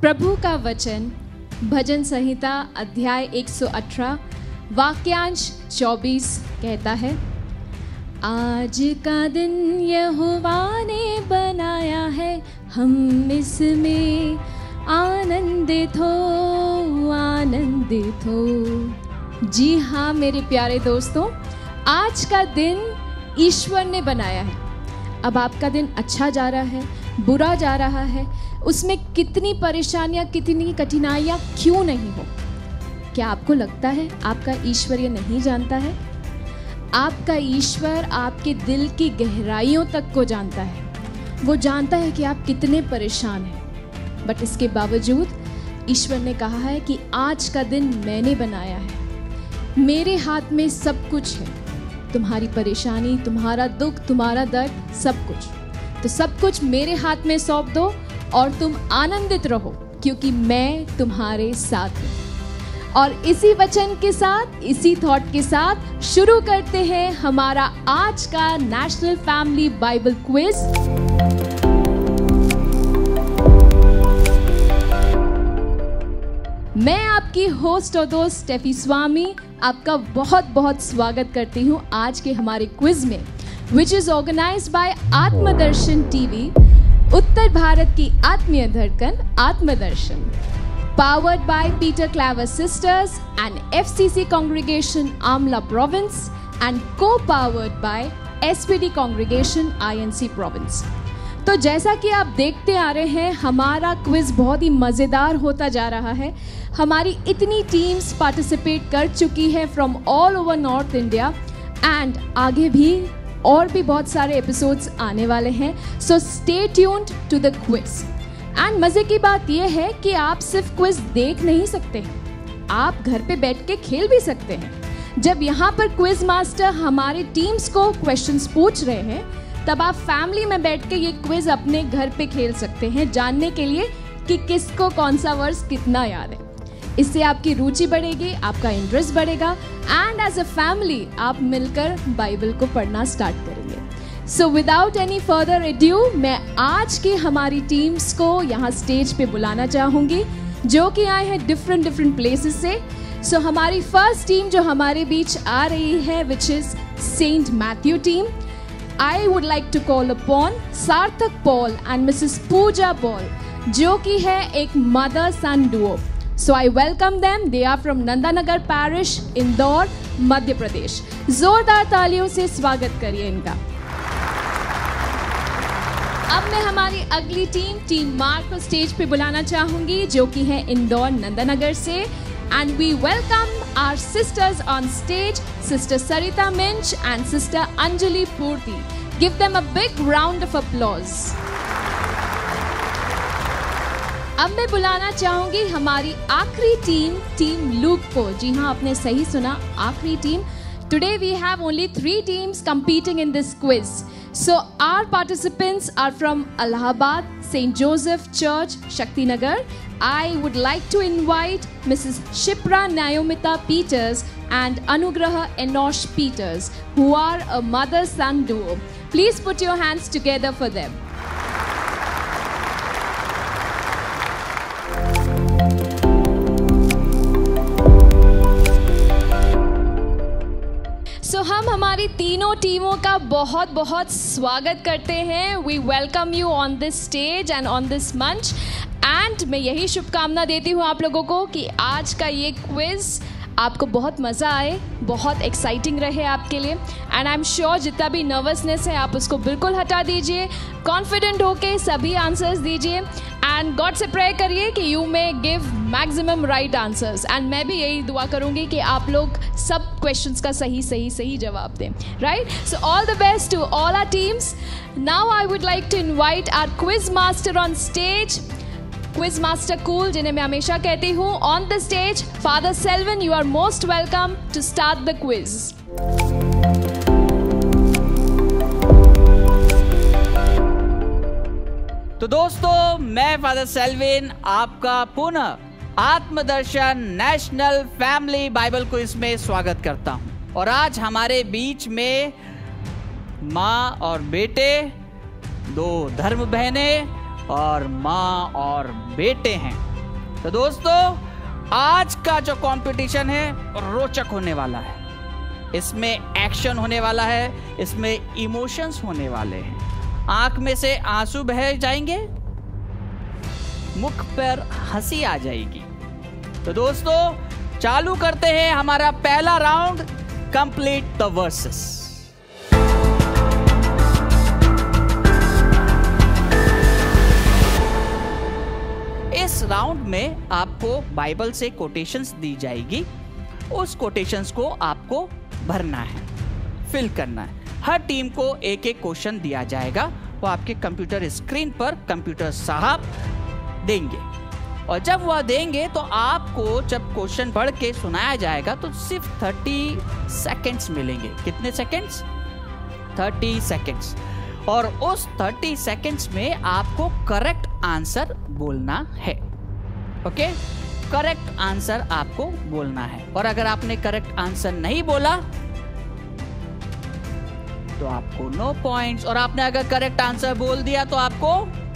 प्रभु का वचन भजन संहिता अध्याय 118 वाक्यांश 24 कहता है, आज का दिन यहोवा ने बनाया है, हम इसमें आनंदित हो। जी हाँ मेरे प्यारे दोस्तों, आज का दिन ईश्वर ने बनाया है। अब आपका दिन अच्छा जा रहा है, बुरा जा रहा है, उसमें कितनी परेशानियां, कितनी कठिनाइयां क्यों नहीं हो, क्या आपको लगता है आपका ईश्वर ये नहीं जानता है? आपका ईश्वर आपके दिल की गहराइयों तक को जानता है। वो जानता है कि आप कितने परेशान हैं, बट इसके बावजूद ईश्वर ने कहा है कि आज का दिन मैंने बनाया है, मेरे हाथ में सब कुछ है। तुम्हारी परेशानी, तुम्हारा दुख, तुम्हारा दर्द, सब कुछ, तो सब कुछ मेरे हाथ में सौंप दो और तुम आनंदित रहो, क्योंकि मैं तुम्हारे साथ हूँ। और इसी वचन के साथ, इसी थॉट के साथ शुरू करते हैं हमारा आज का नेशनल फैमिली बाइबल क्विज। मैं आपकी होस्ट और दोस्त स्टेफी स्वामी आपका बहुत बहुत स्वागत करती हूँ आज के हमारे क्विज में, which is organised by Aatmadarshan TV, उत्तर भारत की आत्मीय धड़कन आत्मदर्शन, powered by Peter Claver Sisters and FCC Congregation Amla Province and co-powered by SPD Congregation INC Province। तो जैसा कि आप देखते आ रहे हैं, हमारा क्विज बहुत ही मज़ेदार होता जा रहा है। हमारी इतनी टीम्स पार्टिसिपेट कर चुकी है from all over north India, and आगे भी और भी बहुत सारे एपिसोड्स आने वाले हैं। So stay tuned to the quiz. And मज़े की बात यह है कि आप सिर्फ क्विज देख नहीं सकते हैं, आप घर पे बैठ के खेल भी सकते हैं। जब यहाँ पर क्विज मास्टर हमारे टीम्स को क्वेश्चंस पूछ रहे हैं, तब आप फैमिली में बैठ के ये क्विज अपने घर पे खेल सकते हैं, जानने के लिए कि किसको कौन सा वर्ड्स कितना याद है। इससे आपकी रुचि बढ़ेगी, आपका इंटरेस्ट बढ़ेगा, एंड एज अ फैमिली आप मिलकर बाइबल को पढ़ना स्टार्ट करेंगे। So without any further adieu, मैं आज की हमारी टीम्स को यहाँ स्टेज पे बुलाना चाहूँगी, जो कि आए हैं डिफरेंट प्लेसेस से। सो हमारी फर्स्ट टीम जो हमारे बीच आ रही है, which is Saint Matthew team, I would like to call upon Sarthak Paul and Mrs Pooja Paul, जो कि है एक mother son duo. So I welcome them. They are from Nandanagar parish, Indore, Madhya Pradesh. जोरदार तालियों से स्वागत करिए इनका। अब मैं हमारी अगली टीम मार्क को स्टेज पे बुलाना चाहूंगी, जो कि है इंदौर, नंदानगर से। And we welcome our sisters on stage, sister Sarita Minj and sister Anjali Purti. Give them a big round of applause. अब मैं बुलाना चाहूंगी हमारी आखिरी टीम लूक को। जी हाँ, आपने सही सुना, आखिरी team. Today we have only 3 teams competing in this quiz. So our participants are from Allahabad, St. Joseph Church, Shaktinagar. I would like to invite Mrs. Shipra Nayomita Peters and Anugraha Enosh Peters, who are a mother-son duo. Please put your hands together for them. So, हम हमारी तीनों टीमों का बहुत बहुत स्वागत करते हैं। We welcome you on this stage and on this मंच, एंड मैं यही शुभकामना देती हूँ आप लोगों को कि आज का ये क्विज आपको बहुत मज़ा आए, बहुत एक्साइटिंग रहे आपके लिए। एंड आई एम श्योर जितना भी नर्वसनेस है आप उसको बिल्कुल हटा दीजिए, कॉन्फिडेंट होके सभी आंसर्स दीजिए, एंड गॉड से प्रे करिए कि you may give maximum right answers. And मैं भी यही दुआ करूँगी कि आप लोग सब क्वेश्चंस का सही जवाब दें, right? So all the best to all our teams. Now I would like to invite our quiz master on stage, quiz master cool, जिन्हें मैं हमेशा कहती हूँ, on the stage. Father Selvin, you are most welcome to start the quiz. तो दोस्तों, मैं father Selvin आपका पुनः Aatmadarshan national family Bible quiz में स्वागत करता हूं। और आज हमारे बीच में माँ और बेटे, 2 धर्म बहनें और माँ और बेटे हैं। तो दोस्तों आज का जो कंपटीशन है रोचक होने वाला है। इसमें एक्शन होने वाला है, इसमें इमोशंस होने वाले हैं। आंख में से आंसू बह जाएंगे, मुख पर हंसी आ जाएगी। तो दोस्तों चालू करते हैं हमारा पहला राउंड, कंप्लीट द वर्सेस। इस राउंड में आपको बाइबल से कोटेशंस दी जाएगी। उस कोटेशंस को आपको भरना है, फिल करना है। हर टीम को एक एक क्वेश्चन दिया जाएगा, वो आपके कंप्यूटर स्क्रीन पर कंप्यूटर साहब देंगे। और जब वह देंगे तो आपको जब क्वेश्चन पढ़ के सुनाया जाएगा तो सिर्फ 30 सेकेंड्स मिलेंगे। कितने सेकेंड्स? 30 सेकेंड्स। और उस 30 सेकेंड्स में आपको करेक्ट आंसर बोलना है। ओके, करेक्ट आंसर आपको बोलना है। और अगर आपने करेक्ट आंसर नहीं बोला तो आपको 9 पॉइंट्स, और आपने अगर करेक्ट आंसर बोल दिया तो आपको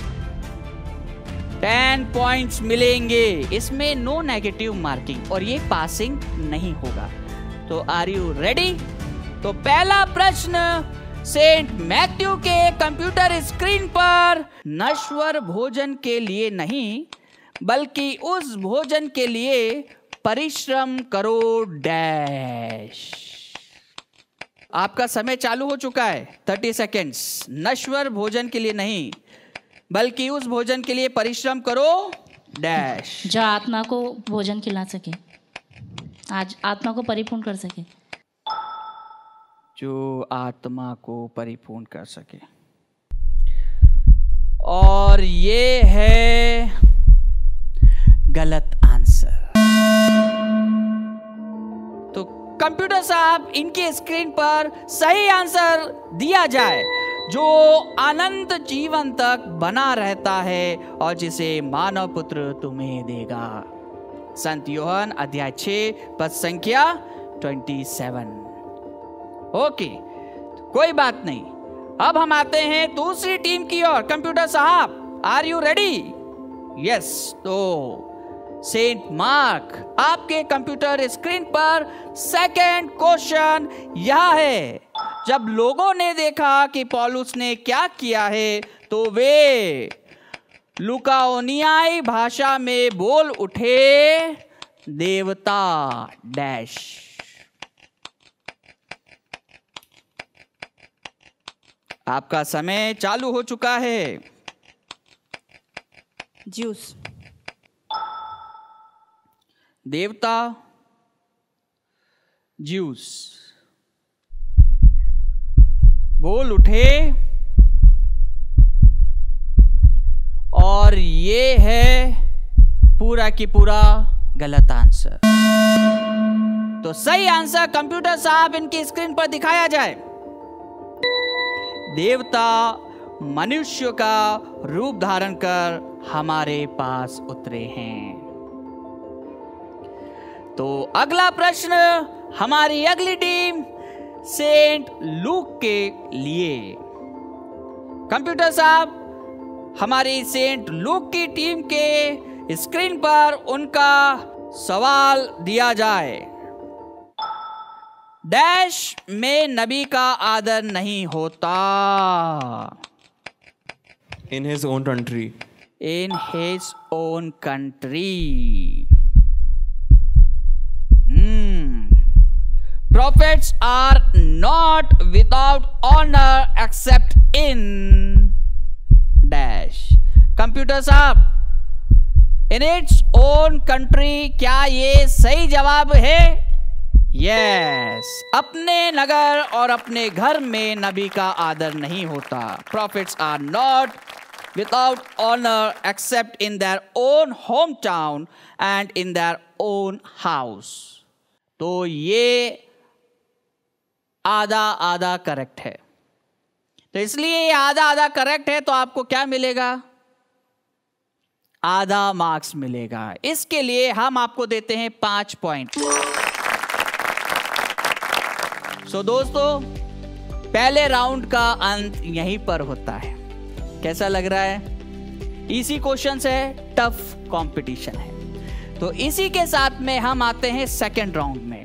10 पॉइंट्स मिलेंगे। इसमें नो नेगेटिव मार्किंग और ये पासिंग नहीं होगा। तो आर यू रेडी? तो पहला प्रश्न सेंट मैथ्यू के कंप्यूटर स्क्रीन पर, नश्वर भोजन के लिए नहीं बल्कि उस भोजन के लिए परिश्रम करो डैश। आपका समय चालू हो चुका है, 30 सेकेंड्स। नश्वर भोजन के लिए नहीं बल्कि उस भोजन के लिए परिश्रम करो डैश। जो आत्मा को भोजन खिला सके, आज आत्मा को परिपूर्ण कर सके। जो आत्मा को परिपूर्ण कर सके। और ये है गलत आंसर। तो कंप्यूटर साहब इनके स्क्रीन पर सही आंसर दिया जाए। जो अनंत जीवन तक बना रहता है और जिसे मानव पुत्र तुम्हें देगा। संत यूहन्ना अध्याय 6 पद संख्या 27। ओके, कोई बात नहीं। अब हम आते हैं दूसरी टीम की ओर। कंप्यूटर साहब आर यू रेडी? यस। तो सेंट मार्क, आपके कंप्यूटर स्क्रीन पर सेकंड क्वेश्चन यह है। जब लोगों ने देखा कि पौलुस ने क्या किया है तो वे लुकाओनियाई भाषा में बोल उठे, देवता डैश। आपका समय चालू हो चुका है। ज्यूस। देवता ज्यूस। बोल उठे और ये है पूरा की पूरा गलत आंसर। तो सही आंसर कंप्यूटर साहब इनकी स्क्रीन पर दिखाया जाए। देवता मनुष्य का रूप धारण कर हमारे पास उतरे हैं। तो अगला प्रश्न हमारी अगली टीम सेंट लूक के लिए। कंप्यूटर साहब हमारी सेंट लूक की टीम के स्क्रीन पर उनका सवाल दिया जाए। डैश में नबी का आदर नहीं होता। In his own country. In his own country. Prophets are not without honor except in dash. Computer साहब, in its own country, क्या ये सही जवाब है? Yes. अपने नगर और अपने घर में नबी का आदर नहीं होता। Prophets are not without honor except in their own hometown and in their own house. तो ये आधा आधा करेक्ट है। तो इसलिए ये आधा आधा करेक्ट है तो आपको क्या मिलेगा? आधा मार्क्स मिलेगा। इसके लिए हम आपको देते हैं 5 पॉइंट। सो दोस्तों, पहले राउंड का अंत यहीं पर होता है। कैसा लग रहा है? इजी क्वेश्चन है, टफ कंपटीशन है। तो इसी के साथ में हम आते हैं सेकंड राउंड में।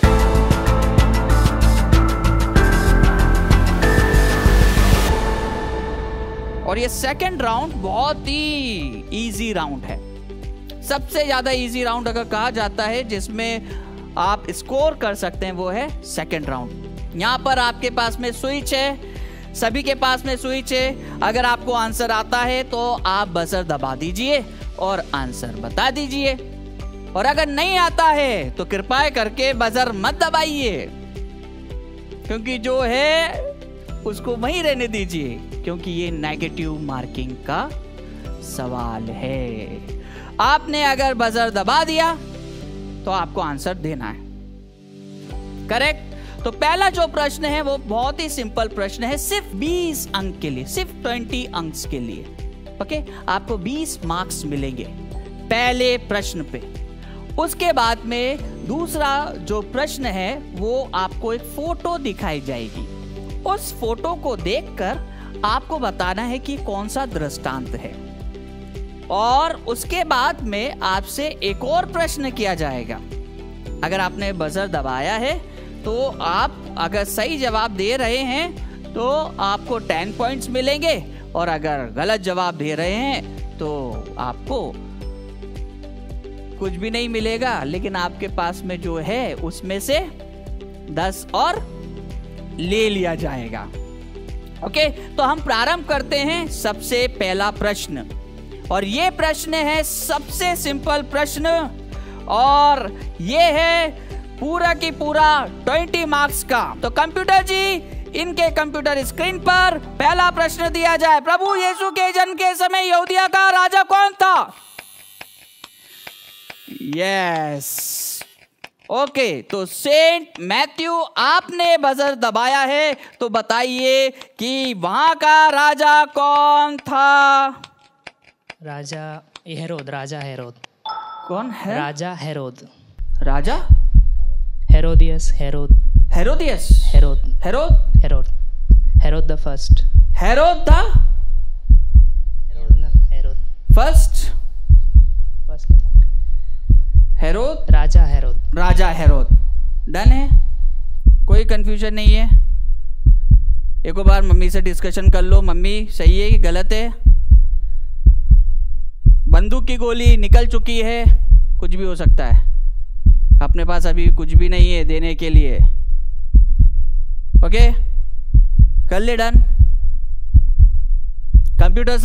और ये सेकंड राउंड बहुत ही इजी राउंड है, सबसे ज्यादा इजी राउंड अगर कहा जाता है जिसमें आप स्कोर कर सकते हैं वो है सेकंड राउंड। यहाँ पर आपके पास में स्विच है, सभी के पास में स्विच है। अगर आपको आंसर आता है तो आप बजर दबा दीजिए और आंसर बता दीजिए, और अगर नहीं आता है तो कृपया करके बजर मत दबाइए, क्योंकि जो है उसको वहीं रहने दीजिए, क्योंकि ये नेगेटिव मार्किंग का सवाल है। आपने अगर बजर दबा दिया तो आपको आंसर देना है, करेक्ट। तो पहला जो प्रश्न है वो बहुत ही सिंपल प्रश्न है, सिर्फ 20 अंक के लिए, सिर्फ 20 अंक के लिए। ओके, आपको 20 मार्क्स मिलेंगे पहले प्रश्न पे। उसके बाद में दूसरा जो प्रश्न है वो आपको एक फोटो दिखाई जाएगी। उस फोटो को देखकर आपको बताना है कि कौन सा दृष्टांत है, और उसके बाद में आपसे एक और प्रश्न किया जाएगा। अगर आपने बजर दबाया है तो आप अगर सही जवाब दे रहे हैं तो आपको 10 पॉइंट्स मिलेंगे, और अगर गलत जवाब दे रहे हैं तो आपको कुछ भी नहीं मिलेगा, लेकिन आपके पास में जो है उसमें से 10 और ले लिया जाएगा। ओके, तो हम प्रारंभ करते हैं सबसे पहला प्रश्न, और ये प्रश्न है सबसे सिंपल प्रश्न, और ये है पूरा की पूरा 20 मार्क्स का। तो कंप्यूटर जी, इनके कंप्यूटर स्क्रीन पर पहला प्रश्न दिया जाए। प्रभु यीशु के जन्म के समय यहूदिया का राजा कौन था? यस, ओके, तो सेंट मैथ्यू आपने बजर दबाया है, तो बताइए कि वहां का राजा कौन था? राजा हेरोद। राजा हेरोद। कौन है? राजा हेरोद। राजा Herodias. Herod. Herodias. Herod. Herod. Herod. Herod the first. Herod था? हेरोद ना, हेरोद फर्स्ट। फर्स्ट था हेरोद। राजा हेरोद। राजा हेरोद। डन है, कोई कंफ्यूजन नहीं है। एक बार मम्मी से डिस्कशन कर लो, मम्मी सही है कि गलत है। बंदूक की गोली निकल चुकी है, कुछ भी हो सकता है, अपने पास अभी कुछ भी नहीं है देने के लिए। ओके, कर ले डन। कंप्यूटर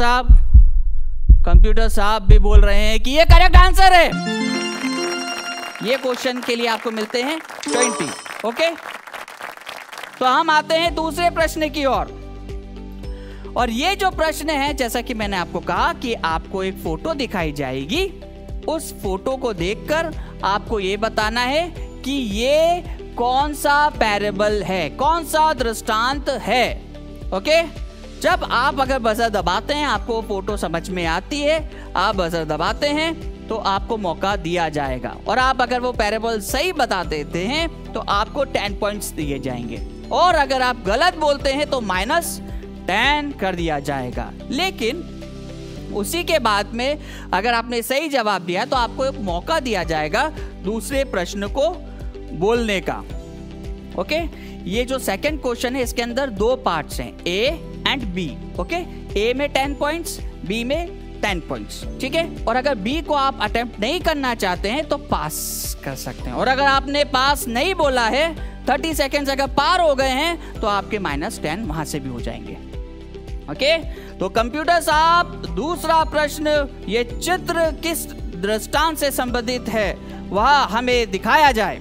साहब भी बोल रहे हैं कि ये करेक्ट आंसर है। ये क्वेश्चन के लिए आपको मिलते हैं 20। ओके, तो हम आते हैं दूसरे प्रश्न की ओर। और ये जो प्रश्न है, जैसा कि मैंने आपको कहा कि आपको एक फोटो दिखाई जाएगी, उस फोटो को देखकर आपको ये बताना है कि ये कौन सा पैरेबल है, कौन सा दृष्टांत है। ओके, जब आप अगर बजर दबाते हैं, आपको फोटो समझ में आती है, आप बजर दबाते हैं तो आपको मौका दिया जाएगा, और आप अगर वो पैरेबल सही बता देते हैं तो आपको 10 पॉइंट्स दिए जाएंगे, और अगर आप गलत बोलते हैं तो -10 कर दिया जाएगा। लेकिन उसी के बाद में अगर आपने सही जवाब दिया तो आपको एक मौका दिया जाएगा दूसरे प्रश्न को बोलने का। ओके, ये जो सेकंड क्वेश्चन है इसके अंदर 2 पार्ट्स हैं, A and B. Okay, A में 10 पॉइंट्स, बी में 10 पॉइंट्स, ठीक है। और अगर बी को आप अटेम्प्ट नहीं करना चाहते हैं तो पास कर सकते हैं, और अगर आपने पास नहीं बोला है, 30 सेकेंड्स अगर पार हो गए हैं तो आपके -10 वहां से भी हो जाएंगे। ओके, तो कंप्यूटर साहब दूसरा प्रश्न, ये चित्र किस दृष्टांत से संबंधित है वह हमें दिखाया जाए।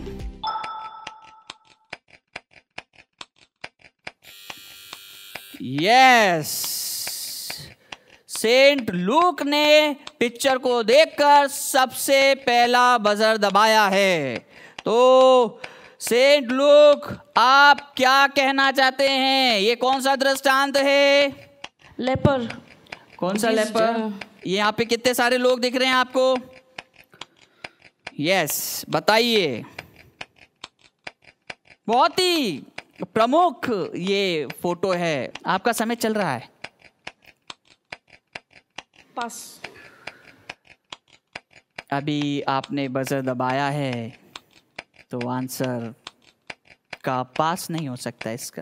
यस, सेंट लूक ने पिक्चर को देखकर सबसे पहला बजर दबाया है। तो सेंट लूक, आप क्या कहना चाहते हैं? ये कौन सा दृष्टांत है? लेपर। कौन सा लेपर? ये यहाँ पे कितने सारे लोग दिख रहे हैं आपको? यस, बताइए। बहुत ही प्रमुख ये फोटो है। आपका समय चल रहा है। पास। अभी आपने बजर दबाया है तो आंसर का पास नहीं हो सकता इसका।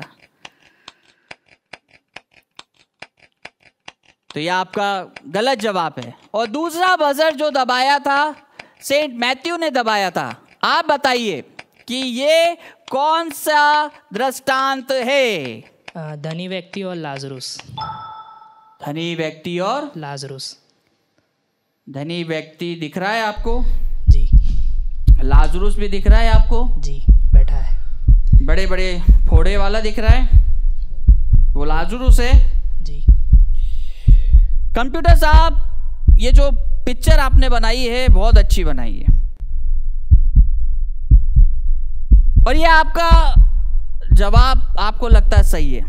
तो यह आपका गलत जवाब है। और दूसरा बजर जो दबाया था सेंट मैथ्यू ने दबाया था। आप बताइए कि ये कौन सा दृष्टांत है? धनी व्यक्ति और लाजरुस। धनी व्यक्ति और लाजरुस। धनी व्यक्ति दिख रहा है आपको? जी। लाजरुस भी दिख रहा है आपको? जी, बैठा है। बड़े बड़े फोड़े वाला दिख रहा है, वो लाजरुस है। जी। कंप्यूटर साहब, ये जो पिक्चर आपने बनाई है बहुत अच्छी बनाई है, और ये आपका जवाब आपको लगता है सही है।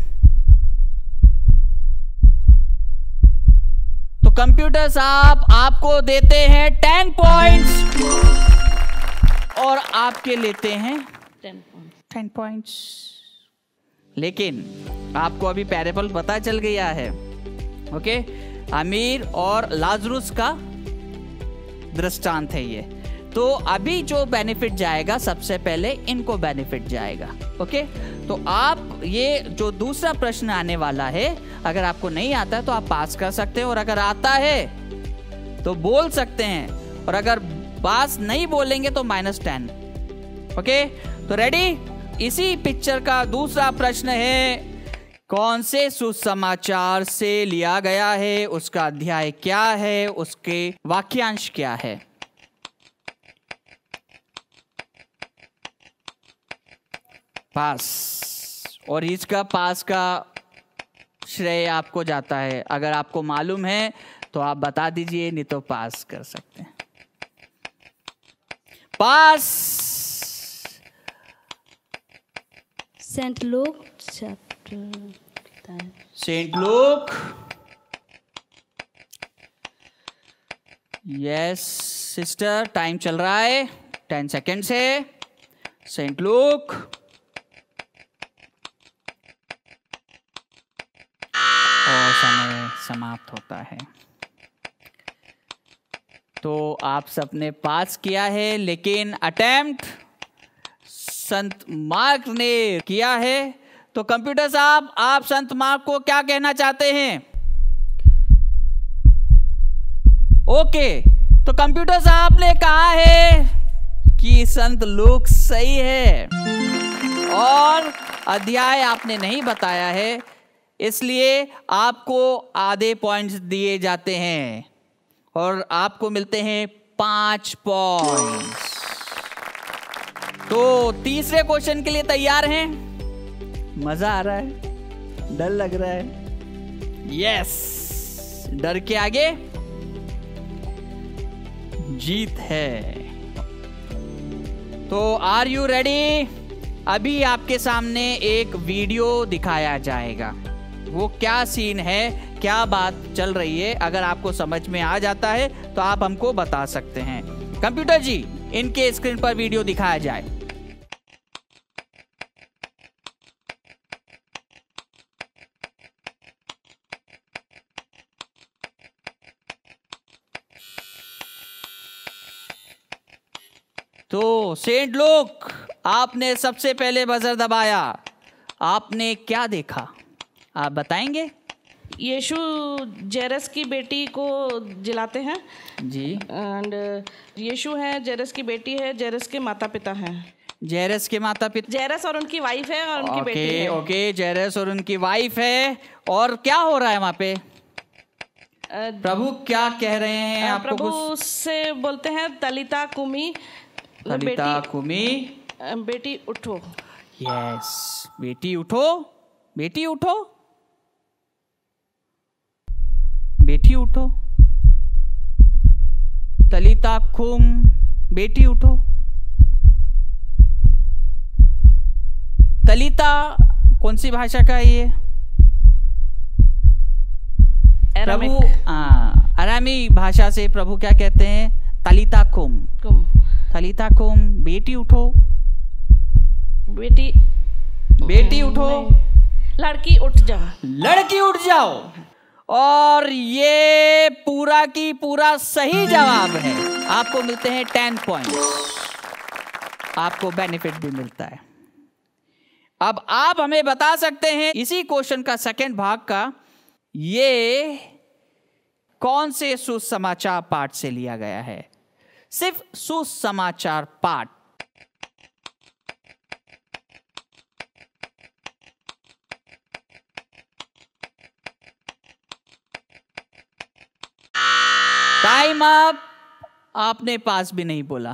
तो कंप्यूटर साहब आपको देते हैं 10 पॉइंट्स और आपके लेते हैं 10 पॉइंट्स। लेकिन आपको अभी पैरेबल पता चल गया है, ओके? अमीर और लाजरुस का दृष्टांत है ये। तो अभी जो बेनिफिट जाएगा सबसे पहले इनको बेनिफिट जाएगा, ओके? तो आप ये जो दूसरा प्रश्न आने वाला है, अगर आपको नहीं आता तो आप पास कर सकते हैं, और अगर आता है तो बोल सकते हैं, और अगर पास नहीं बोलेंगे तो -10, ओके? तो रेडी? इसी पिक्चर का दूसरा प्रश्न है, कौन से सुसमाचार से लिया गया है, उसका अध्याय क्या है, उसके वाक्यांश क्या है? पास। और इसका पास का श्रेय आपको जाता है। अगर आपको मालूम है तो आप बता दीजिए, नहीं तो पास कर सकते हैं। Pass. Saint Luke chapter, Saint Luke. Yes sister, time चल रहा है, 10 सेकेंड्स है। Saint Luke. और समय समाप्त होता है। तो आप सबने पास किया है, लेकिन अटेम्प्ट संत मार्क ने किया है। तो कंप्यूटर साहब, आप संत मार्क को क्या कहना चाहते हैं? ओके, तो कंप्यूटर साहब ने कहा है कि संत लूक सही है, और अध्याय आपने नहीं बताया है, इसलिए आपको आधे पॉइंट्स दिए जाते हैं, और आपको मिलते हैं 5 पॉइंट्स। तो तीसरे क्वेश्चन के लिए तैयार हैं? मजा आ रहा है? डर लग रहा है? यस, डर के आगे जीत है। तो आर यू रेडी? अभी आपके सामने एक वीडियो दिखाया जाएगा। वो क्या सीन है, क्या बात चल रही है, अगर आपको समझ में आ जाता है तो आप हमको बता सकते हैं। कंप्यूटर जी, इनके स्क्रीन पर वीडियो दिखाया जाए। तो सेंट लूक, आपने सबसे पहले बजर दबाया, आपने क्या देखा, आप बताएंगे? यीशु जेरस की बेटी को जिलाते हैं जी। एंड यीशु है, जेरस की बेटी है, जेरस के माता पिता हैं। जेरस के माता पिता, जेरस और उनकी वाइफ है और उनकी बेटी है। ओके, जेरस और उनकी वाइफ है। और क्या हो रहा है वहां पे? प्रभु क्या कह रहे हैं आपको? प्रभु से बोलते हैं तलिता कुमी, तलिता कुमी, बेटी उठो। यस, बेटी उठो, बेटी उठो, बेटी उठो। तलिता कुम, बेटी उठो। तलिता कौन सी भाषा का है ये? प्रभु अरामी भाषा से प्रभु क्या कहते हैं? तलिता कुम, तलिता कुम, बेटी उठो, बेटी उठो, लड़की उठ जाओ, लड़की उठ जाओ। और ये पूरा की पूरा सही जवाब है। आपको मिलते हैं 10 पॉइंट्स, आपको बेनिफिट भी मिलता है। अब आप हमें बता सकते हैं इसी क्वेश्चन का सेकंड भाग का, ये कौन से सुसमाचार पाठ से लिया गया है? सिर्फ सुसमाचार पाठ। Time up. आपने पास भी नहीं बोला,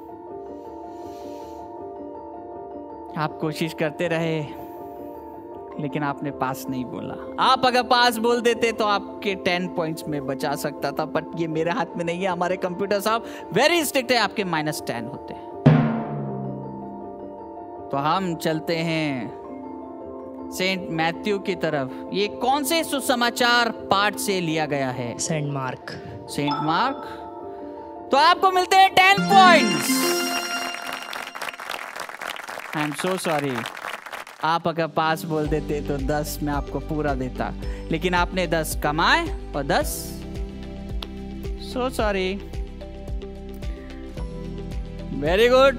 आप कोशिश करते रहे लेकिन आपने पास नहीं बोला। आप अगर पास बोल देते तो आपके 10 पॉइंट्स में बचा सकता था, बट ये मेरे हाथ में नहीं है। हमारे कंप्यूटर साहब वेरी स्ट्रिक्ट है, आपके -10 होते हैं। तो हम चलते हैं सेंट मैथ्यू की तरफ। ये कौन से सुसमाचार पाठ से लिया गया है? Saint Mark. Saint Mark. तो आपको मिलते हैं 10 points. I am so sorry, आप अगर पास बोल देते तो 10 में आपको पूरा देता, लेकिन आपने 10 कमाए और 10। So sorry. Very good.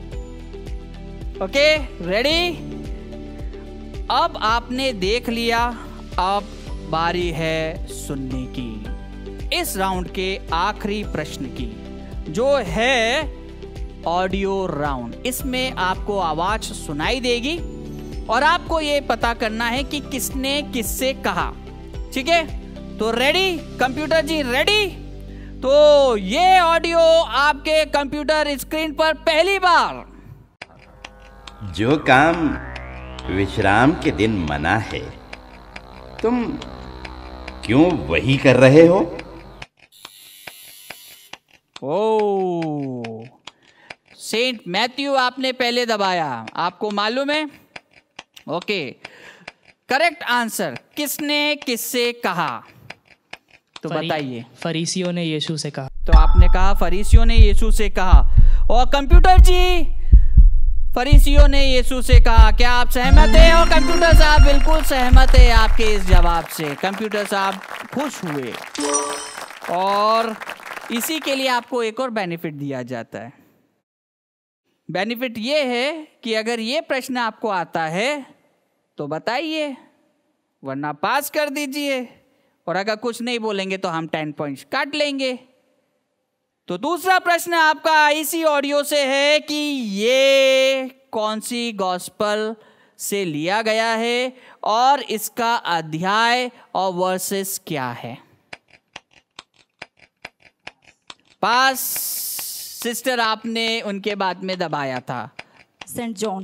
Okay, ready? अब आपने देख लिया, अब बारी है सुनने की। इस राउंड के आखिरी प्रश्न की, जो है ऑडियो राउंड। इसमें आपको आवाज सुनाई देगी और आपको ये पता करना है कि किसने किससे कहा। ठीक है? तो रेडी? कंप्यूटर जी रेडी? तो ये ऑडियो आपके कंप्यूटर स्क्रीन पर पहली बार। जो काम विश्राम के दिन मना है, तुम क्यों वही कर रहे हो? ओ, सेंट मैथ्यू आपने पहले दबाया, आपको मालूम है? Okay, correct answer. किसने किससे कहा? तो बताइए। फरीसियों ने यीशु से कहा। तो आपने कहा फरीसियों ने यीशु से कहा। और कंप्यूटर जी, फरीसियों ने यीशु से कहा, क्या आप सहमत हैं? और कंप्यूटर साहब बिल्कुल सहमत है आपके इस जवाब से। कंप्यूटर साहब खुश हुए और इसी के लिए आपको एक और बेनिफिट दिया जाता है। बेनिफिट ये है कि अगर ये प्रश्न आपको आता है तो बताइए, वरना पास कर दीजिए, और अगर कुछ नहीं बोलेंगे तो हम 10 पॉइंट्स काट लेंगे। तो दूसरा प्रश्न आपका इसी ऑडियो से है कि ये कौन सी गॉस्पल से लिया गया है और इसका अध्याय और वर्सेस क्या है? पास सिस्टर, आपने उनके बाद में दबाया था। Saint John.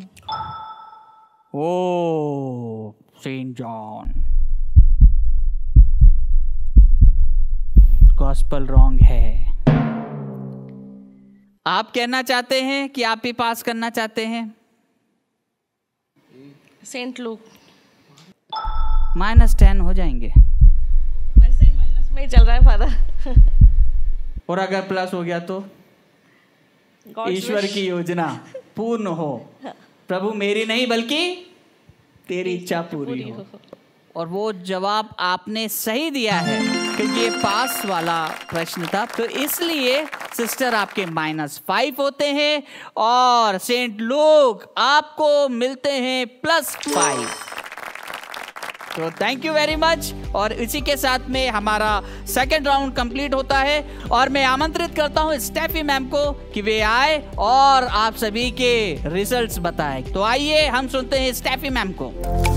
Oh, Saint John. Gospel wrong है। आप कहना चाहते हैं कि आप भी पास करना चाहते हैं? Saint look. -10 हो जाएंगे। वैसे ही माइनस में ही चल रहा है फादर। और अगर प्लस हो गया तो ईश्वर की योजना पूर्ण हो। प्रभु, मेरी नहीं बल्कि तेरी इच्छा पूरी हो। और वो जवाब आपने सही दिया है, क्योंकि ये पास वाला प्रश्न था। तो इसलिए सिस्टर आपके -5 होते हैं और सेंट लूक आपको मिलते हैं +5। तो थैंक यू वेरी मच। और इसी के साथ में हमारा सेकंड राउंड कंप्लीट होता है और मैं आमंत्रित करता हूं स्टेफी मैम को कि वे आए और आप सभी के रिजल्ट्स बताएं। तो आइए हम सुनते हैं स्टेफी मैम को।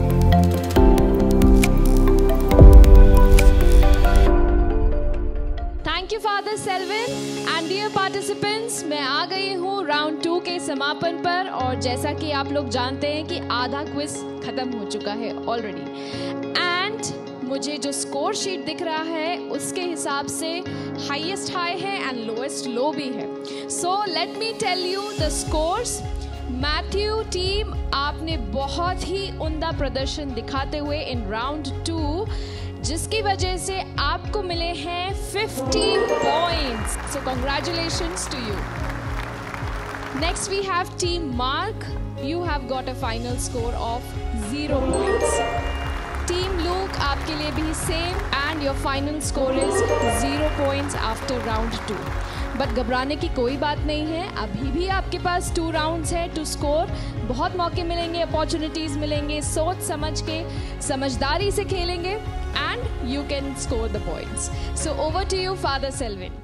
Thank you father Selvin and dear participants, मैं आ गई हूँ राउंड 2 के समापन पर। और जैसा कि आप लोग जानते हैं कि आधा क्विज खत्म हो चुका है ऑलरेडी, एंड मुझे जो स्कोर शीट दिख रहा है उसके हिसाब से हाईएस्ट हाई है एंड लोएस्ट लो भी है। So let me tell you the scores. Matthew team, आपने बहुत ही उम्दा प्रदर्शन दिखाते हुए इन राउंड 2, जिसकी वजह से आपको मिले हैं 50 points. So congratulations to you. Next we have team Mark, you have got a final score of 0 points. Team Luke आपके लिए भी same and your final score is 0 points after round 2। But घबराने की कोई बात नहीं है, अभी भी आपके पास 2 राउंड्स है टू स्कोर। बहुत मौके मिलेंगे, अपॉर्चुनिटीज मिलेंगे, सोच समझ के समझदारी से खेलेंगे and you can score the points. So over to you father Selvin.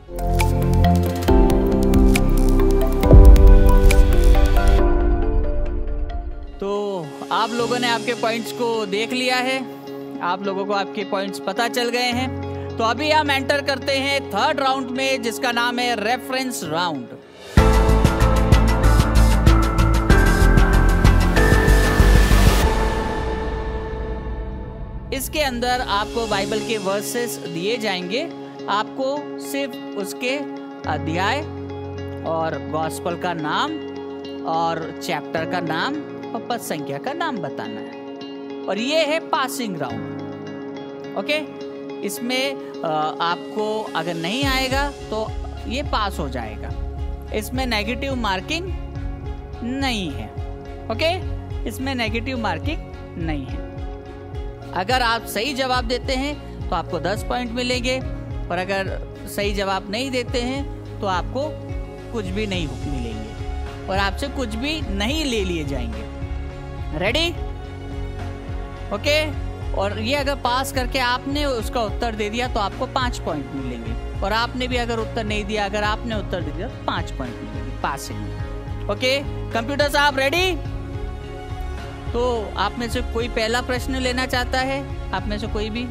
तो आप लोगों ने आपके पॉइंट्स को देख लिया है, आप लोगों को आपके पॉइंट्स पता चल गए हैं। तो अभी हम एंटर करते हैं थर्ड राउंड में, जिसका नाम है रेफरेंस राउंड। इसके अंदर आपको बाइबल के वर्सेस दिए जाएंगे, आपको सिर्फ उसके अध्याय और गॉस्पेल का नाम और चैप्टर का नाम और पद संख्या का नाम बताना है। और ये है पासिंग राउंड। ओके, इसमें आपको अगर नहीं आएगा तो ये पास हो जाएगा, इसमें नेगेटिव मार्किंग नहीं है। ओके, इसमें नेगेटिव मार्किंग नहीं है। अगर आप सही जवाब देते हैं तो आपको 10 पॉइंट मिलेंगे, और अगर सही जवाब नहीं देते हैं तो आपको कुछ भी नहीं मिलेंगे और आपसे कुछ भी नहीं ले लिए जाएंगे। रेडी? ओके। और ये अगर पास करके आपने उसका उत्तर दे दिया तो आपको 5 पॉइंट मिलेंगे, और आपने भी अगर उत्तर नहीं दिया, अगर आपने उत्तर दे दिया तो 5 पॉइंट मिलेंगे पासिंग। ओके, कंप्यूटर साहब रेडी? तो आप में से कोई पहला प्रश्न लेना चाहता है? आप में से कोई भी?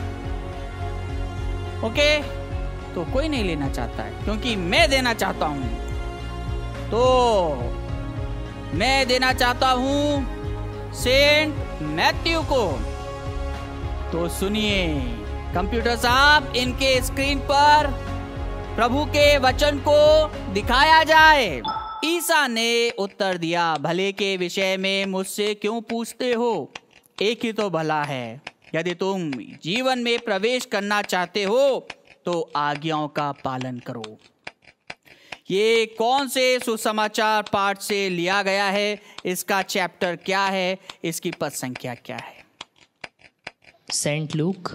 ओके, तो कोई नहीं लेना चाहता है, क्योंकि मैं देना चाहता हूं। तो मैं देना चाहता हूं सेंट मैथ्यू को। तो सुनिए कंप्यूटर साहब, इनके स्क्रीन पर प्रभु के वचन को दिखाया जाए। ईसा ने उत्तर दिया, भले के विषय में मुझसे क्यों पूछते हो? एक ही तो भला है। यदि तुम जीवन में प्रवेश करना चाहते हो तो आज्ञाओं का पालन करो। ये कौन से सुसमाचार पाठ से लिया गया है? इसका चैप्टर क्या है? इसकी पद संख्या क्या है? Saint Luke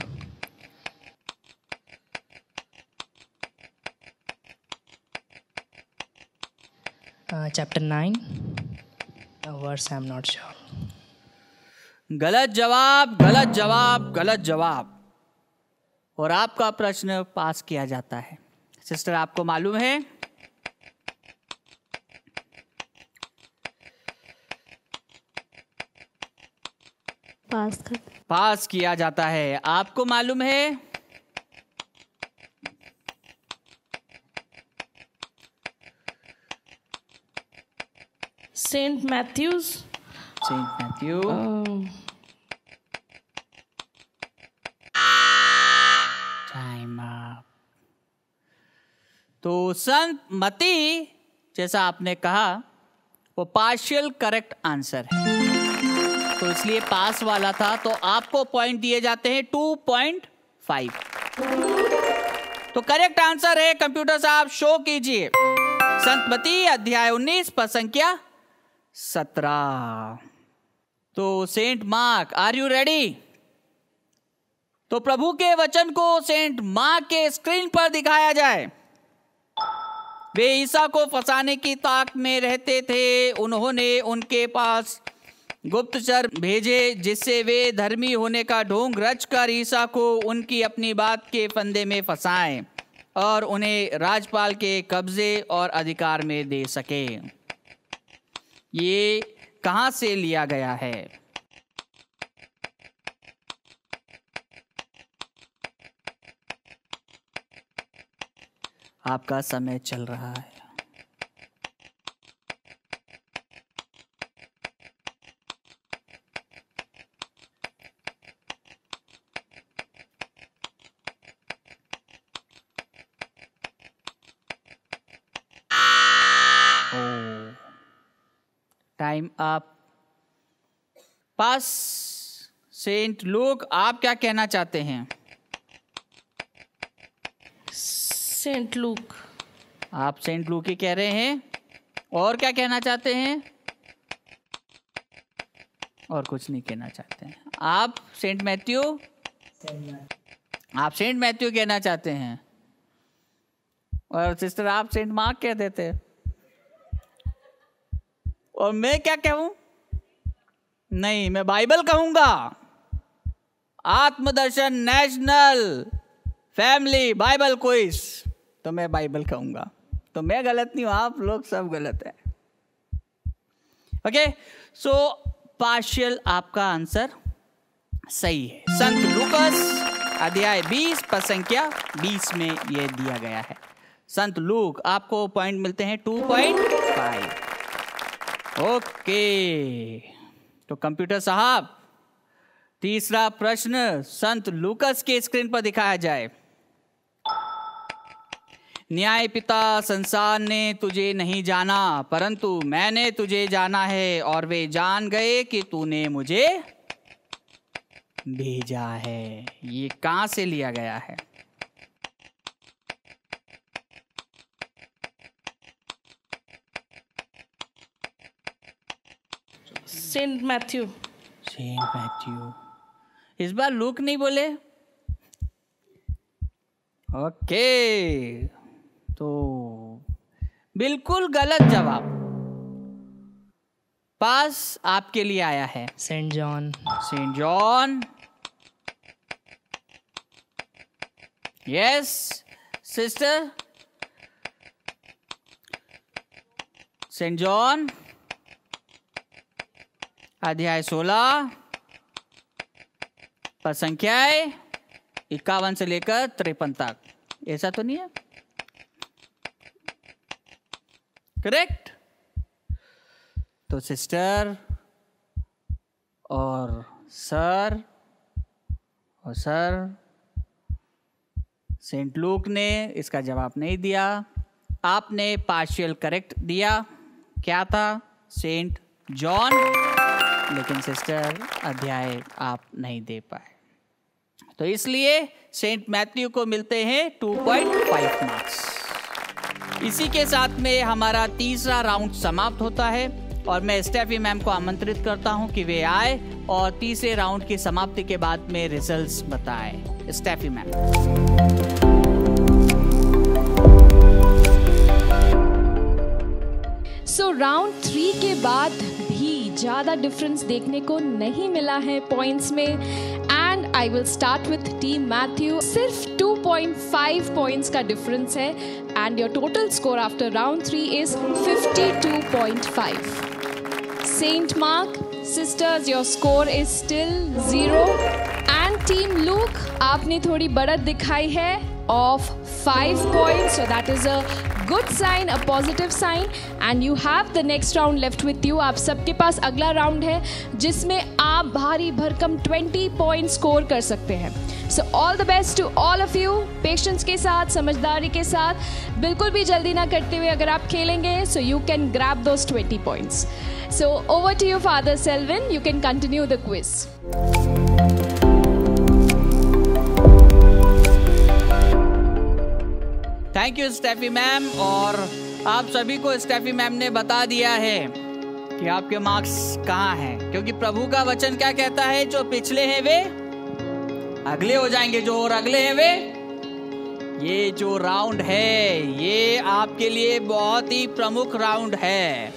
chapter 9 verse I am not sure. गलत जवाब, गलत जवाब, गलत जवाब। और आपका प्रश्न पास किया जाता है। सिस्टर, आपको मालूम है पास किया जाता है। आपको मालूम है Saint Matthews. Saint Matthew. Time up. तो संत मती, जैसा आपने कहा, वो पार्शियल करेक्ट आंसर है, तो इसलिए पास वाला था। तो आपको पॉइंट दिए जाते हैं 2.5। तो करेक्ट आंसर है, कंप्यूटर साहब शो कीजिए, संत मती अध्याय 19 पद संख्या 17। तो Saint Mark, are you ready? तो प्रभु के वचन को सेंट मार्क के स्क्रीन पर दिखाया जाए। वे ईसा को फंसाने की ताक में रहते थे। उन्होंने उनके पास गुप्तचर भेजे, जिससे वे धर्मी होने का ढोंग रचकर ईसा को उनकी अपनी बात के फंदे में फंसाएं और उन्हें राजपाल के कब्जे और अधिकार में दे सके। ये कहां से लिया गया है? आपका समय चल रहा है। Time up. Pass. Saint Luke, आप क्या कहना चाहते हैं? Saint Luke. आप सेंट लूक ही कह रहे हैं। और क्या कहना चाहते हैं? और कुछ नहीं कहना चाहते हैं। आप सेंट मैथ्यू, आप सेंट मैथ्यू कहना चाहते हैं और सिस्टर आप सेंट मार्क कह देते, और मैं क्या कहूं? नहीं, मैं बाइबल कहूंगा। Atmadarshan national family Bible quiz, तो मैं बाइबल कहूंगा। तो मैं गलत नहीं हूं, आप लोग सब गलत है। ओके, सो पार्शियल आपका आंसर सही है। संत लूकस अध्याय 20 पद संख्या 20 में यह दिया गया है। संत लूक, आपको पॉइंट मिलते हैं 2.5। ओके, तो कंप्यूटर साहब तीसरा प्रश्न संत लूकस के स्क्रीन पर दिखाया जाए। न्याय पिता संसार ने तुझे नहीं जाना, परंतु मैंने तुझे जाना है, और वे जान गए कि तूने मुझे भेजा है। ये कहां से लिया गया है? Saint Matthew. Saint Matthew. इस बार लूक नहीं बोले। ओके, तो बिल्कुल गलत जवाब पास आपके लिए आया है। Saint John. Saint John, yes sister. Saint John अध्याय 16 पर संख्याएं 51 से लेकर 53 तक। ऐसा तो नहीं है? करेक्ट। तो सिस्टर और सर सेंट लूक ने इसका जवाब नहीं दिया। आपने पार्शियल करेक्ट दिया। क्या था? Saint John. लेकिन सिस्टर अध्याय आप नहीं दे पाए, तो इसलिए सेंट मैथ्यू को मिलते हैं 2.5 मार्क्स। इसी के साथ में हमारा तीसरा राउंड समाप्त होता है, और मैं स्टेफी मैम को आमंत्रित करता हूं कि वे आए और तीसरे राउंड की समाप्ति के बाद में रिजल्ट्स बताएं। Steffi ma'am. सो राउंड 3 के बाद भी ज़्यादा डिफरेंस देखने को नहीं मिला है पॉइंट्स में, and I will start with team Matthew. सिर्फ 2.5 पॉइंट्स का डिफरेंस है, and your total score after round 3 is 52.5। Saint Mark sisters, your score is still 0, and team Luke, आपने थोड़ी बढ़त दिखाई है of 5 points, so that is a good sign, a positive sign, and you have the next round left with you. आप सबके पास अगला round है जिसमें आप भारी भरकम 20 पॉइंट स्कोर कर सकते हैं। So all the best to all of you. Patience के साथ, समझदारी के साथ, बिल्कुल भी जल्दी ना करते हुए अगर आप खेलेंगे, so you can grab those 20 points. So over to you father Selvin, you can continue the quiz. Thank you Stephy ma'am. और आप सभी को स्टेफी मैम ने बता दिया है कि आपके मार्क्स कहाँ हैं, क्योंकि प्रभु का वचन क्या कहता है? जो पिछले हैं वे अगले हो जाएंगे, जो और अगले हैं वे। ये जो राउंड है ये आपके लिए बहुत ही प्रमुख राउंड है।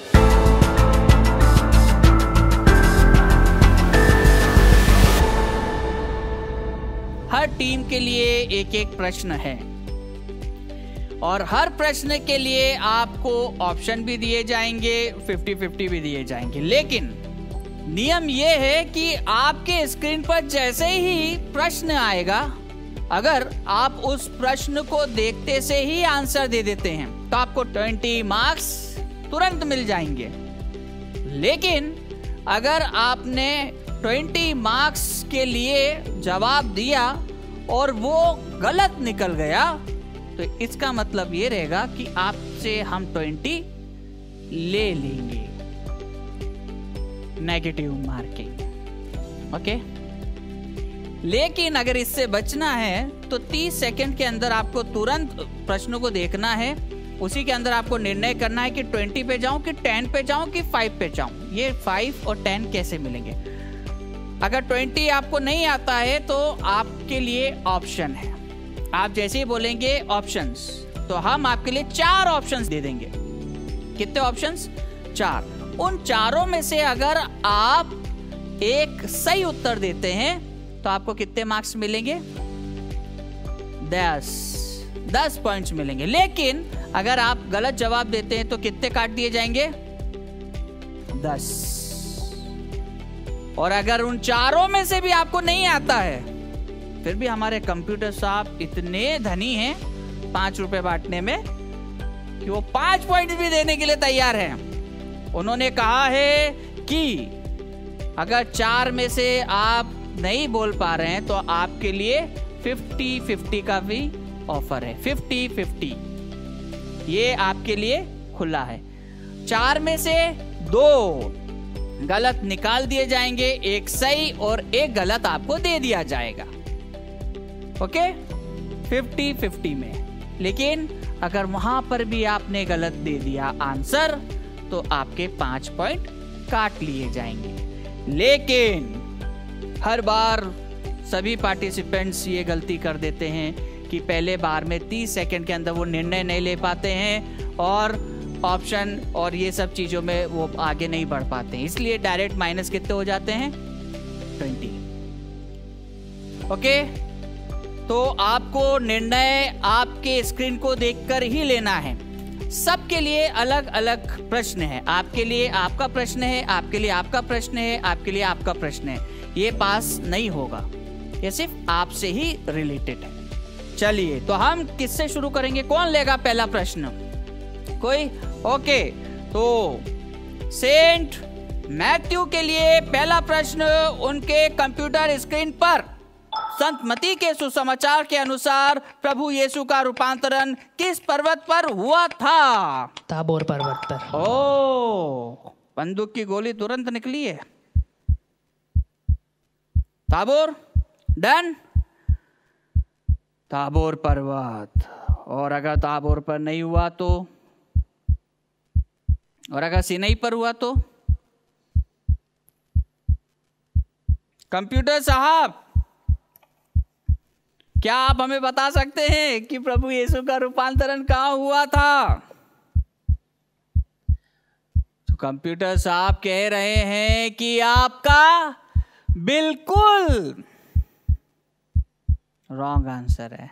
हर टीम के लिए एक एक प्रश्न है, और हर प्रश्न के लिए आपको ऑप्शन भी दिए जाएंगे, 50-50 भी दिए जाएंगे। लेकिन नियम यह है कि आपके स्क्रीन पर जैसे ही प्रश्न आएगा, अगर आप उस प्रश्न को देखते से ही आंसर दे देते हैं तो आपको 20 मार्क्स तुरंत मिल जाएंगे। लेकिन अगर आपने 20 मार्क्स के लिए जवाब दिया और वो गलत निकल गया, तो इसका मतलब ये रहेगा कि आपसे हम 20 ले लेंगे, नेगेटिव मार्किंग। ओके, लेकिन अगर इससे बचना है तो 30 सेकंड के अंदर आपको तुरंत प्रश्नों को देखना है। उसी के अंदर आपको निर्णय करना है कि 20 पे जाऊं, कि 10 पे जाऊं, कि 5 पे जाऊं। ये 5 और 10 कैसे मिलेंगे? अगर 20 आपको नहीं आता है तो आपके लिए ऑप्शन है। आप जैसे ही बोलेंगे ऑप्शंस, तो हम आपके लिए 4 ऑप्शंस दे देंगे। कितने ऑप्शंस? 4। उन चारों में से अगर आप एक सही उत्तर देते हैं तो आपको कितने मार्क्स मिलेंगे? 10 पॉइंट्स मिलेंगे। लेकिन अगर आप गलत जवाब देते हैं तो कितने काट दिए जाएंगे? 10। और अगर उन चारों में से भी आपको नहीं आता है, फिर भी हमारे कंप्यूटर साहब इतने धनी हैं 5 रुपए बांटने में कि वो 5 पॉइंट्स भी देने के लिए तैयार हैं। उन्होंने कहा है कि अगर 4 में से आप नहीं बोल पा रहे हैं तो आपके लिए 50-50 का भी ऑफर है। 50-50 ये आपके लिए खुला है। 4 में से 2 गलत निकाल दिए जाएंगे, एक सही और एक गलत आपको दे दिया जाएगा। ओके, 50-50 में। लेकिन अगर वहां पर भी आपने गलत दे दिया आंसर तो आपके 5 पॉइंट काट लिए जाएंगे। लेकिन हर बार सभी पार्टिसिपेंट्स ये गलती कर देते हैं कि पहले बार में 30 सेकंड के अंदर वो निर्णय नहीं ले पाते हैं और ऑप्शन और ये सब चीजों में वो आगे नहीं बढ़ पाते हैं, इसलिए डायरेक्ट माइनस कितने हो जाते हैं? 20। ओके, तो आपको निर्णय आपके स्क्रीन को देखकर ही लेना है। सबके लिए अलग अलग प्रश्न है। आपके लिए आपका प्रश्न है, आपके लिए आपका प्रश्न है, आपके लिए आपका प्रश्न है। ये पास नहीं होगा, ये सिर्फ आपसे ही रिलेटेड है। चलिए, तो हम किससे शुरू करेंगे? कौन लेगा पहला प्रश्न? कोई? ओके, तो सेंट मैथ्यू के लिए पहला प्रश्न उनके कंप्यूटर स्क्रीन पर। संत मती के सुसमाचार के अनुसार प्रभु यीशु का रूपांतरण किस पर्वत पर हुआ था? ताबोर पर्वत पर। ओ, बंदूक की गोली तुरंत निकली है। Tabor, done. ताबोर पर्वत। और अगर ताबोर पर नहीं हुआ तो? और अगर सिनाई पर हुआ तो? कंप्यूटर साहब, क्या आप हमें बता सकते हैं कि प्रभु यीशु का रूपांतरण कहां हुआ था? तो कंप्यूटर साहब कह रहे हैं कि आपका बिल्कुल रॉन्ग आंसर है।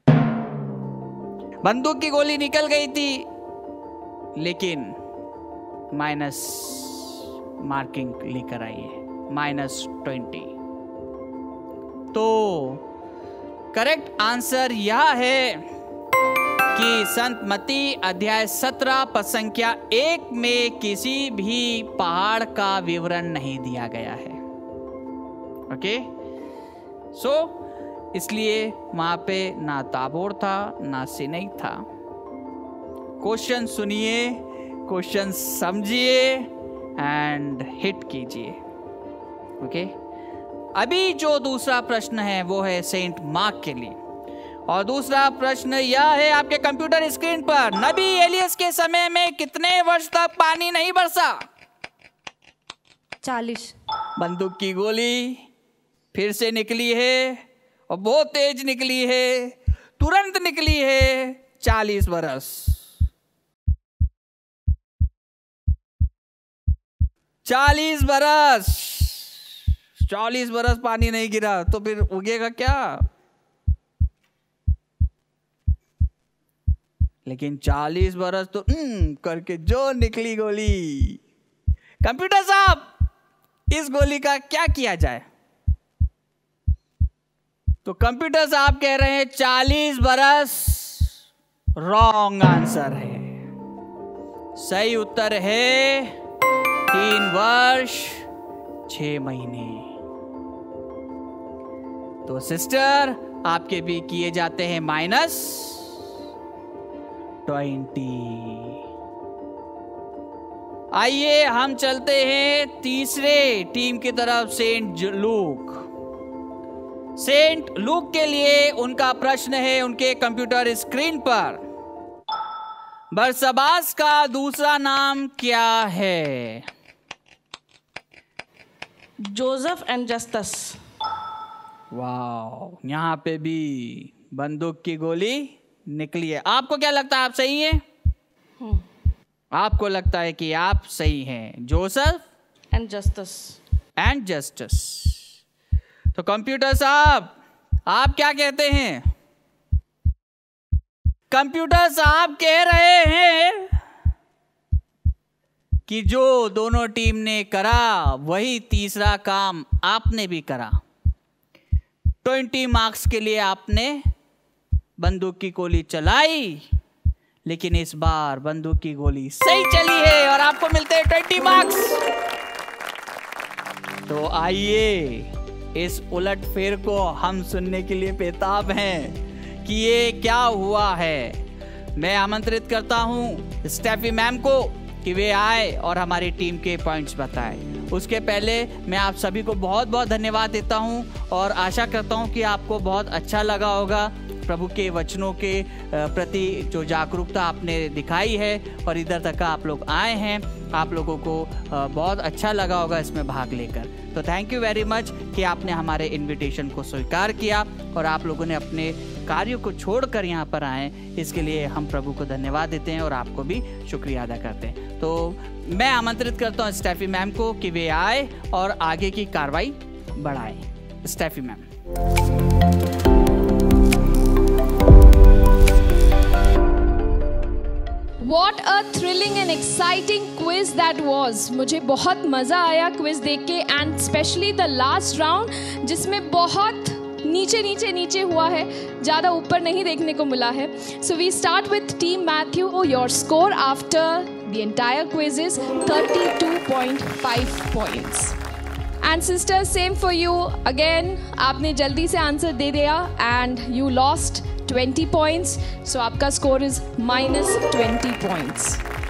बंदूक की गोली निकल गई थी, लेकिन माइनस मार्किंग लेकर आई है, -20। तो करेक्ट आंसर यह है कि संत मती अध्याय 17 पद संख्या 1 में किसी भी पहाड़ का विवरण नहीं दिया गया है। ओके, सो इसलिए वहां पे ना ताबोर था ना सिनाई था। क्वेश्चन सुनिए, क्वेश्चन समझिए एंड हिट कीजिए। ओके, अभी जो दूसरा प्रश्न है वो है सेंट मार्क के लिए। और दूसरा प्रश्न यह है आपके कंप्यूटर स्क्रीन पर, नबी एलियस के समय में कितने वर्ष तक पानी नहीं बरसा? 40। बंदूक की गोली फिर से निकली है और बहुत तेज निकली है, तुरंत निकली है। 40 बरस। 40 बरस। 40 बरस पानी नहीं गिरा तो फिर उगेगा क्या? लेकिन 40 बरस तो करके जो निकली गोली। कंप्यूटर साहब, इस गोली का क्या किया जाए? तो कंप्यूटर साहब कह रहे हैं 40 बरस रॉन्ग आंसर है। सही उत्तर है 3 वर्ष 6 महीने। तो सिस्टर, आपके भी किए जाते हैं -20। आइए हम चलते हैं तीसरे टीम की तरफ, सेंट लूक। सेंट लूक के लिए उनका प्रश्न है उनके कंप्यूटर स्क्रीन पर, बरसबास का दूसरा नाम क्या है? Joseph and Justus. वाह, यहाँ पे भी बंदूक की गोली निकली है। आपको क्या लगता है, आप सही हैं? आपको लगता है कि आप सही हैं। Joseph and justice. And justice. तो कंप्यूटर साहब, आप क्या कहते हैं? कंप्यूटर साहब कह रहे हैं कि जो दोनों टीम ने करा वही तीसरा काम आपने भी करा। 20 मार्क्स के लिए आपने बंदूक की गोली चलाई, लेकिन इस बार बंदूक की गोली सही चली है और आपको मिलते हैं 20 मार्क्स। तो आइए इस उलटफेर को हम सुनने के लिए बेताब हैं कि ये क्या हुआ है। मैं आमंत्रित करता हूं स्टेफी मैम को कि वे आए और हमारी टीम के पॉइंट्स बताएं। उसके पहले मैं आप सभी को बहुत बहुत धन्यवाद देता हूं और आशा करता हूं कि आपको बहुत अच्छा लगा होगा। प्रभु के वचनों के प्रति जो जागरूकता आपने दिखाई है और इधर तक आप लोग आए हैं, आप लोगों को बहुत अच्छा लगा होगा इसमें भाग लेकर। तो थैंक यू वेरी मच कि आपने हमारे इनविटेशन को स्वीकार किया और आप लोगों ने अपने कार्यों को छोड़कर यहाँ पर आए। इसके लिए हम प्रभु को धन्यवाद देते हैं और आपको भी शुक्रिया अदा करते हैं। तो मैं आमंत्रित करता हूँ स्टेफी मैम को कि वे आए और आगे की कार्रवाई बढ़ाएं। Stephy ma'am. What a thrilling and exciting quiz that was. मुझे बहुत मज़ा आया क्विज देख के, and specially the last round जिसमें बहुत नीचे हुआ है, ज़्यादा ऊपर नहीं देखने को मिला है। So we start with team Matthew. Your score after the entire quiz is 32.5 points. And sister, same for you again. आपने जल्दी से आंसर दे दिया and you lost 20 points, so आपका score is -20 points.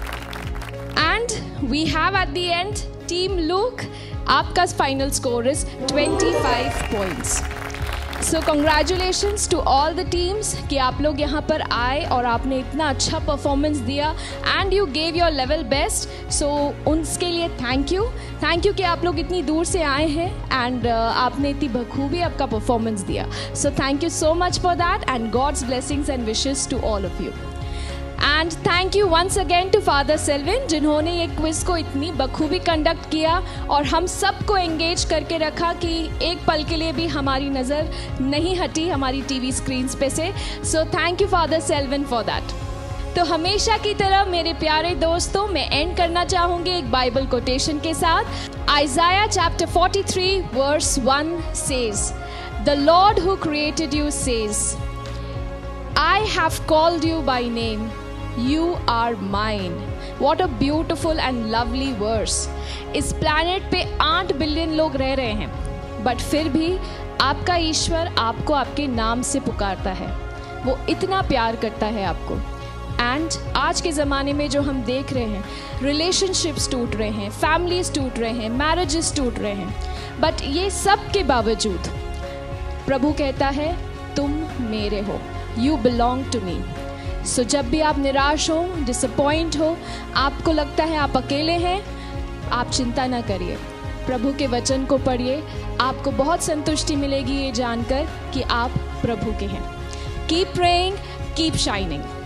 And we have at the end Team Luke, आपका final score is 25 points. So congratulations to all the teams कि आप लोग यहाँ पर आए और आपने इतना अच्छा परफॉर्मेंस दिया and you gave your level best. So उनके लिए थैंक यू कि आप लोग इतनी दूर से आए हैं and आपने इतनी बखूबी आपका परफॉर्मेंस दिया. So thank you so much for that and God's blessings and wishes to all of you. And thank you once again to father Selvin जिन्होंने ये क्विज़ को इतनी बखूबी कंडक्ट किया और हम सबको एंगेज करके रखा कि एक पल के लिए भी हमारी नज़र नहीं हटी हमारी टीवी स्क्रीन्स पे से। So thank you father Selvin for that. तो हमेशा की तरह मेरे प्यारे दोस्तों, मैं एंड करना चाहूँगी एक बाइबल कोटेशन के साथ। Isaiah chapter 43 verse 1 says, the Lord who created you says, I have called you by name. You are mine. What a beautiful and lovely verse. इस प्लैनेट पे 8 बिलियन लोग रह रहे हैं, बट फिर भी आपका ईश्वर आपको आपके नाम से पुकारता है। वो इतना प्यार करता है आपको। एंड आज के ज़माने में जो हम देख रहे हैं, रिलेशनशिप्स टूट रहे हैं, फैमिलीज टूट रहे हैं, मैरिजेस टूट रहे हैं, बट ये सब के बावजूद प्रभु कहता है तुम मेरे हो, you belong to me. So जब भी आप निराश हो, डिसअपॉइंट हो, आपको लगता है आप अकेले हैं, आप चिंता ना करिए, प्रभु के वचन को पढ़िए, आपको बहुत संतुष्टि मिलेगी ये जानकर कि आप प्रभु के हैं। Keep praying, keep shining.